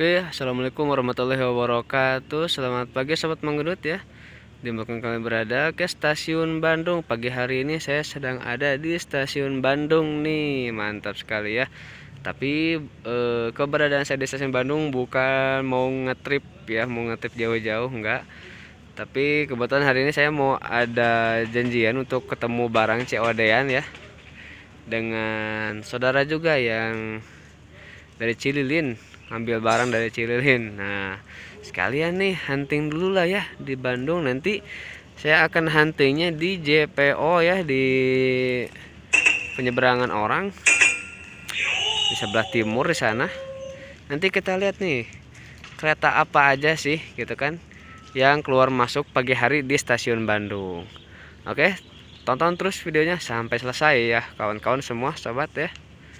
Oke, assalamualaikum warahmatullahi wabarakatuh. Selamat pagi, sobat menggerut ya. Dimanapun kalian berada ke stasiun Bandung. Pagi hari ini saya sedang ada di stasiun Bandung nih, mantap sekali ya. Tapi keberadaan saya di stasiun Bandung bukan mau ngetrip ya, mau ngetrip jauh-jauh enggak. Tapi kebetulan hari ini saya mau ada janjian untuk ketemu barang COD-an ya, dengan saudara juga yang dari Cililin, ngambil barang dari Cililin. Nah, sekalian nih hunting dulu lah ya di Bandung. Nanti saya akan huntingnya di JPO ya, di penyeberangan orang di sebelah timur di sana. Nanti kita lihat nih kereta apa aja sih gitu kan yang keluar masuk pagi hari di stasiun Bandung. Oke, tonton terus videonya sampai selesai ya kawan-kawan semua sobat ya.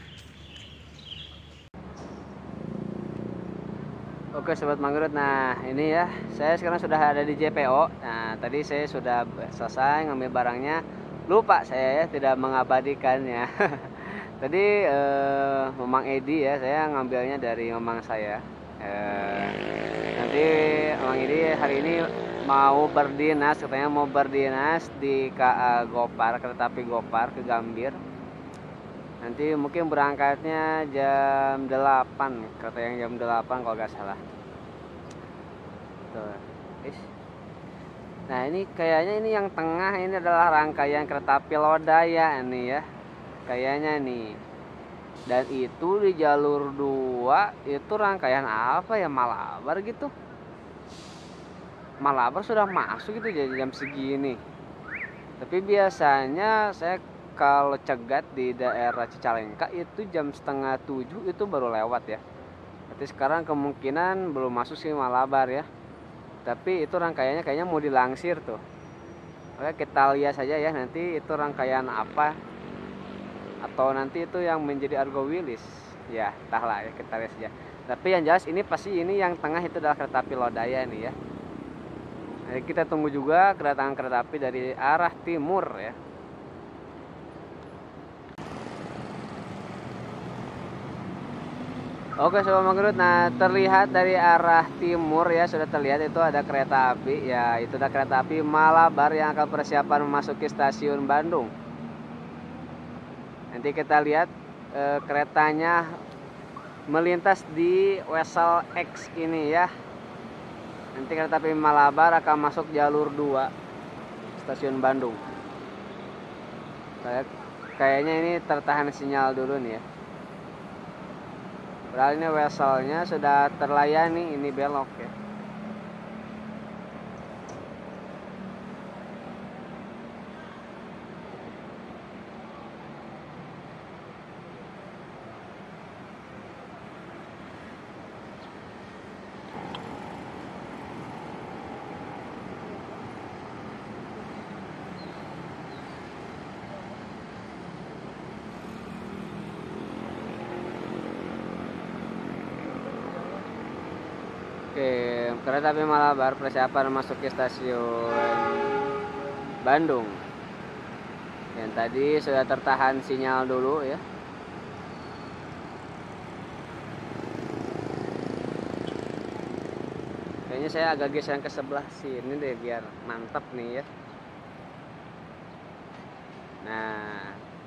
Oke sobat manggrut, nah ini ya saya sekarang sudah ada di JPO. Nah tadi saya sudah selesai ngambil barangnya, lupa saya ya tidak mengabadikannya. Tadi Memang Edi ya, saya ngambilnya dari Memang saya. Nanti Memang Edi hari ini mau berdinas, katanya mau berdinas di KA Gopar, kereta api Gopar ke Gambir. Nanti mungkin berangkatnya jam 8, kata yang jam 8 kalau nggak salah. Tuh. Nah ini kayaknya ini yang tengah ini adalah rangkaian kereta api Lodaya ini ya. Kayaknya nih. Dan itu di jalur 2 itu rangkaian apa ya, Malabar gitu. Malabar sudah masuk gitu jadi jam segini. Tapi biasanya saya kalau cegat di daerah Cicalengka itu jam 6:30 itu baru lewat ya. Tapi sekarang kemungkinan belum masuk sih Malabar ya. Tapi itu rangkaiannya kayaknya mau dilangsir tuh. Oke, kita lihat saja ya nanti itu rangkaian apa. Atau nanti itu yang menjadi Argo Wilis. Ya, entahlah ya, kita lihat saja. Tapi yang jelas ini pasti ini yang tengah itu adalah kereta api Lodaya nih ya. Jadi kita tunggu juga kedatangan kereta api dari arah timur ya. Oke sobat manggrut, nah terlihat dari arah timur ya, sudah terlihat itu ada kereta api ya, itu ada kereta api Malabar yang akan persiapan memasuki stasiun Bandung. Nanti kita lihat keretanya melintas di Wesel X ini ya. Nanti kereta api Malabar akan masuk jalur 2 stasiun Bandung. Kayaknya ini tertahan sinyal dulu nih ya. Padahal ini Weselnya sudah terlayani, ini belok ya. Oke, kereta api Malabar persiapan masuk ke stasiun Bandung. Yang tadi sudah tertahan sinyal dulu ya. Kayaknya saya agak geser ke sebelah sini deh biar mantap nih ya. Nah,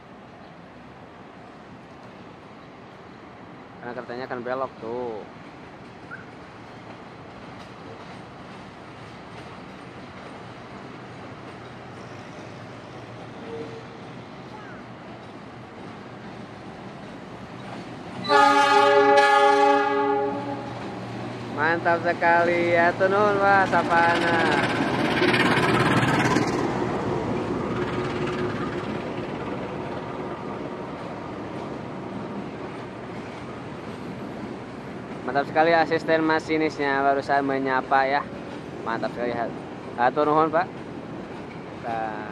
karena keretanya akan belok tuh. Mantap sekali ya, tunun Pak Sapana. Mantap sekali asisten masinisnya barusan menyapa ya. Mantap sekali. Hatur nuhun Pak. Nah.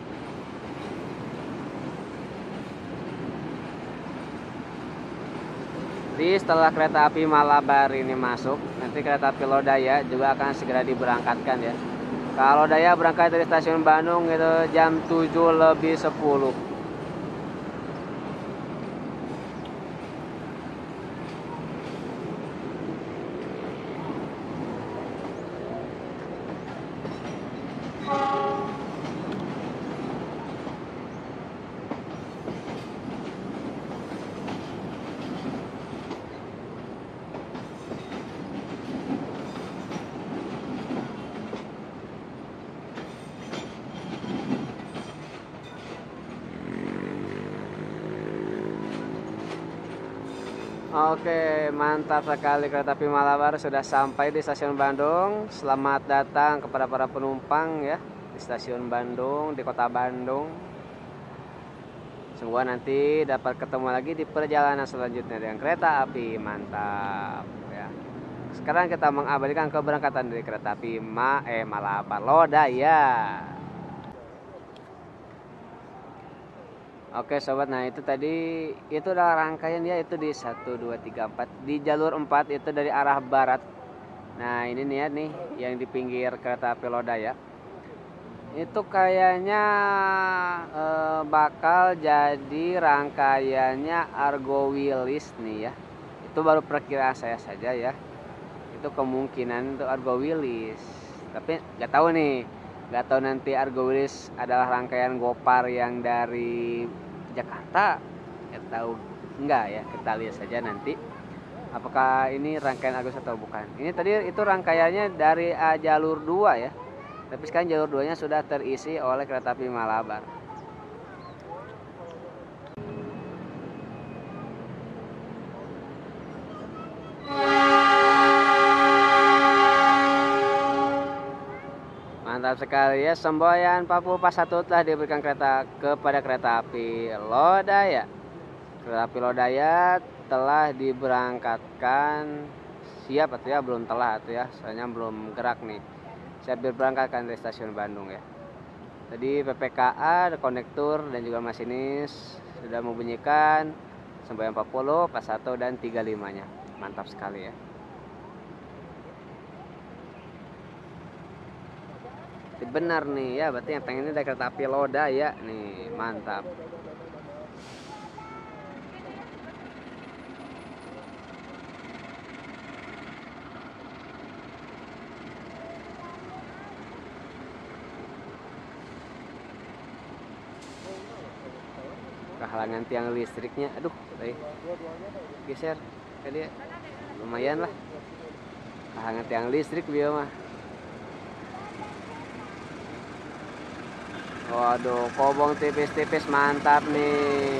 Jadi setelah kereta api Malabar ini masuk, nanti kereta api Lodaya juga akan segera diberangkatkan ya. Kalau Lodaya berangkat dari stasiun Bandung itu jam 7:10. Oke, mantap sekali, kereta api Malabar sudah sampai di stasiun Bandung. Selamat datang kepada para penumpang ya di stasiun Bandung, di kota Bandung. Semoga nanti dapat ketemu lagi di perjalanan selanjutnya dengan kereta api. Mantap ya. Sekarang kita mengabadikan keberangkatan dari kereta api Malabar Lodaya. Oke sobat, nah itu tadi itu adalah rangkaian ya, itu di 1 2 3 4 di jalur 4 itu dari arah barat. Nah ini nih ya, nih yang di pinggir kereta api Lodaya itu kayaknya bakal jadi rangkaiannya Argo Wilis nih ya. Itu baru perkiraan saya saja ya, itu kemungkinan untuk Argo Wilis, tapi nggak tahu nih, nggak tahu nanti Argo Wilis adalah rangkaian Gopar yang dari Jakarta, nggak tahu enggak ya, kita lihat saja nanti apakah ini rangkaian Argo atau bukan. Ini tadi itu rangkaiannya dari jalur 2 ya, tapi sekarang jalur 2 nya sudah terisi oleh kereta api Malabar. Mantap sekali ya, semboyan Papua Pas 1 telah diberikan kepada kereta api Lodaya. Kereta api Lodaya telah diberangkatkan, siap atau ya, belum telah atau ya, soalnya belum gerak nih. Siap diberangkatkan dari stasiun Bandung ya. Tadi PPKA, kondektur dan juga masinis sudah membunyikan semboyan 40, Pas 1 dan 35-nya. Mantap sekali ya. Benar nih ya, berarti yang pengen ini ada kereta api Lodaya nih, mantap. Kehalangan tiang listriknya, aduh, geser tadi ya. Lumayan lah, kehalangan tiang listrik dia mah. Waduh, kobong tipis-tipis, mantap nih.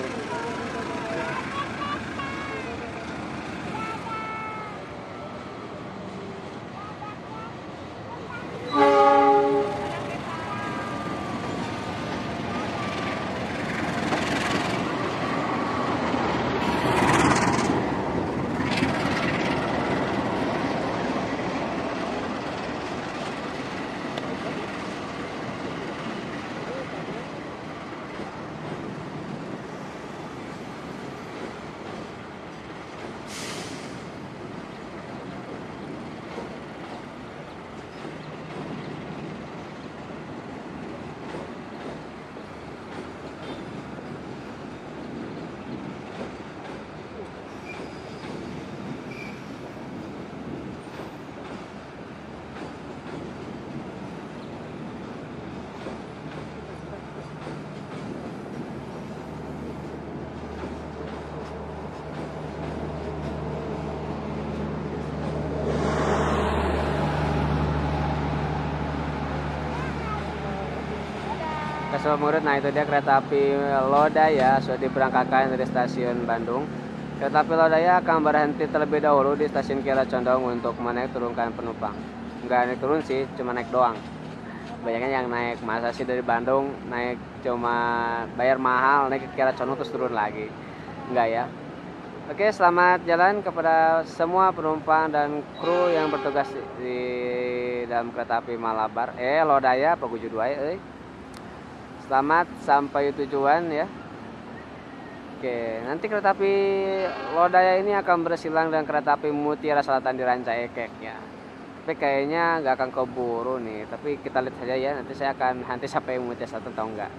Sobat murid, nah itu dia kereta api Lodaya sudah diberangkatkan dari stasiun Bandung. Kereta api Lodaya akan berhenti terlebih dahulu di stasiun Kiara Condong untuk menaik turunkan penumpang. Enggak naik turun sih, cuma naik doang. Banyak yang naik, masa sih dari Bandung naik cuma bayar mahal, naik ke Kiara Condong terus turun lagi. Enggak ya. Oke, selamat jalan kepada semua penumpang dan kru yang bertugas di dalam kereta api Malabar. Lodaya Paguju 2 Selamat sampai tujuan ya. Oke, nanti kereta api Lodaya ini akan bersilang dengan kereta api Mutiara Selatan di Ranca Ekek ya. Tapi kayaknya nggak akan keburu nih. Tapi kita lihat saja ya. Nanti saya akan sampai Mutiara Selatan atau enggak.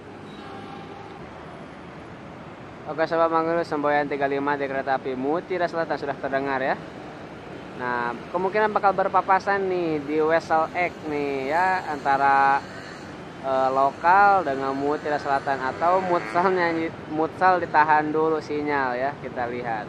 Oke sobat Manggulu, semboyan 35 di kereta api Mutiara Selatan sudah terdengar ya. Nah, kemungkinan bakal berpapasan nih di Wesel Ek nih ya, antara lokal dengan Mutiara Selatan, atau mutsal ditahan dulu sinyal ya, kita lihat.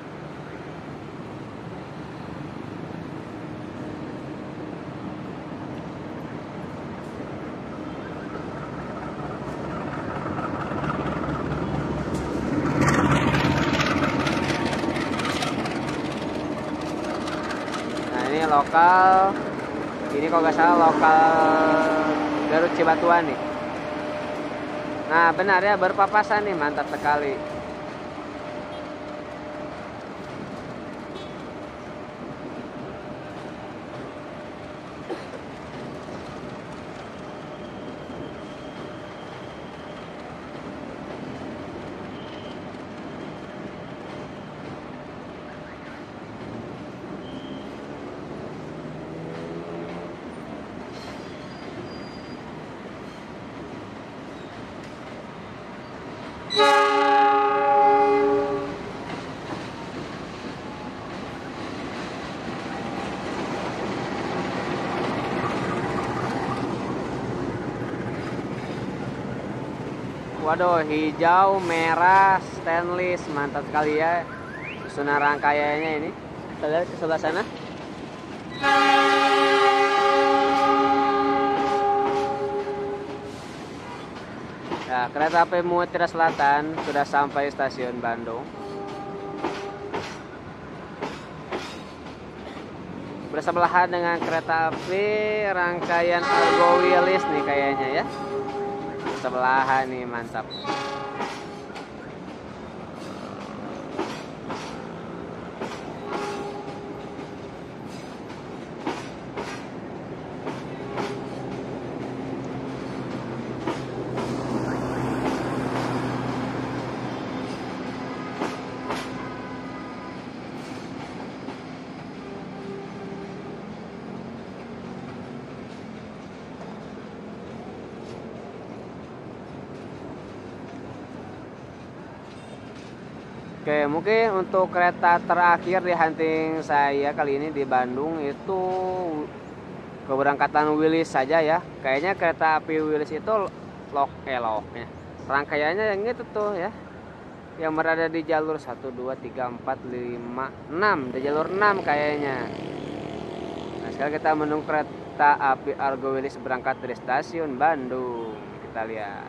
lokal. Ini kalau nggak salah lokal Garut Cibatuan nih. Nah benar ya, berpapasan nih, mantap sekali. Waduh, hijau, merah, stainless, mantap sekali ya susunan rangkaiannya ini. Kita lihat ke sebelah sana. Ya, kereta api Mutiara Selatan sudah sampai stasiun Bandung. Bersebelahan dengan kereta api rangkaian Argo Wilis nih kayaknya ya. Sebelahan nih, mantap. Oke, mungkin untuk kereta terakhir di hunting saya kali ini di Bandung itu keberangkatan Wilis saja ya. Kayaknya kereta api Wilis itu loknya. Rangkaiannya yang itu tuh ya. Yang berada di jalur 1 2 3 4 5 6, di jalur 6 kayaknya. Nah, sekarang kita menunggu kereta api Argo Wilis berangkat dari stasiun Bandung. Kita lihat.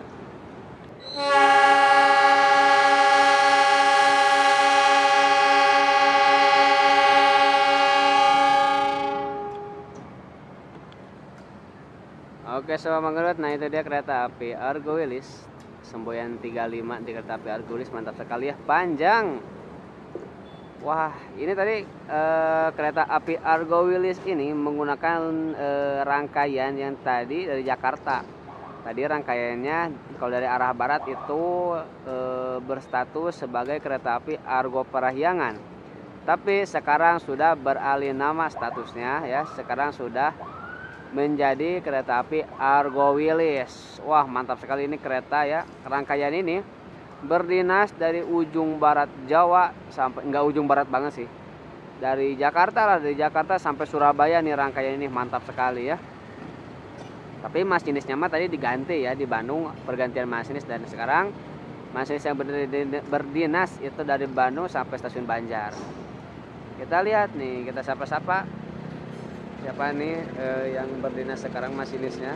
Oke Sobat Manggerut, nah itu dia kereta api Argo Wilis Semboyan 35 di kereta api Argo Wilis, mantap sekali ya, panjang. Wah, ini tadi kereta api Argo Wilis ini menggunakan rangkaian yang tadi dari Jakarta. Tadi rangkaiannya kalau dari arah barat itu berstatus sebagai kereta api Argo Parahyangan. Tapi sekarang sudah beralih nama statusnya ya, sekarang sudah menjadi kereta api Argo Wilis. Wah, mantap sekali ini kereta ya. Rangkaian ini berdinas dari ujung barat Jawa sampai, enggak ujung barat banget sih, dari Jakarta lah, dari Jakarta sampai Surabaya nih rangkaian ini, mantap sekali ya. Tapi masinisnya mah tadi diganti ya, di Bandung pergantian masinis, dan sekarang masinis yang berdinas itu dari Bandung sampai stasiun Banjar. Kita lihat nih, kita sapa-sapa siapa nih yang berdinas sekarang masinisnya.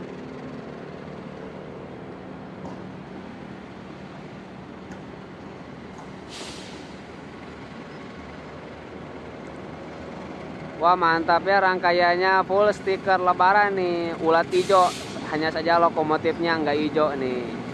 Wah, mantap ya, rangkaiannya full stiker lebaran nih, ulat hijau, hanya saja lokomotifnya nggak hijau nih.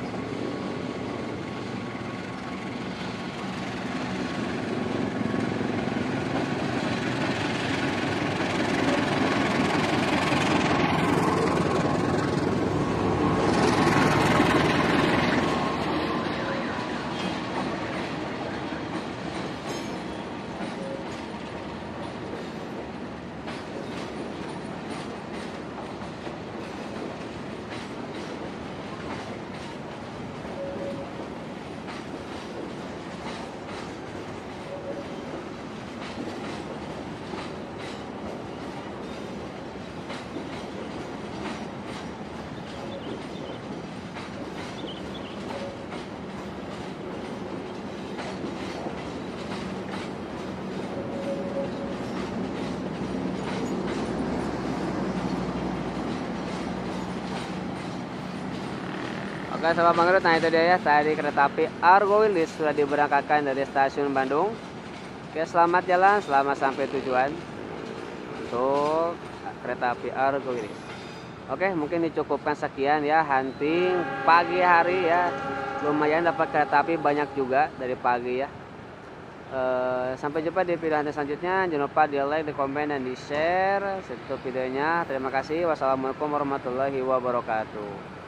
Oke Sobat Manggerut, nah itu dia ya, tadi kereta api Argo Wilis sudah diberangkatkan dari stasiun Bandung. Oke, selamat jalan, selamat sampai tujuan. untuk kereta api Argo ini. Oke, mungkin dicukupkan sekian ya hunting pagi hari ya. Lumayan dapat kereta api banyak juga dari pagi ya. Sampai jumpa di video hunting selanjutnya. Jangan lupa di like, di komen, dan di share. Setutup videonya. Terima kasih. Wassalamualaikum warahmatullahi wabarakatuh.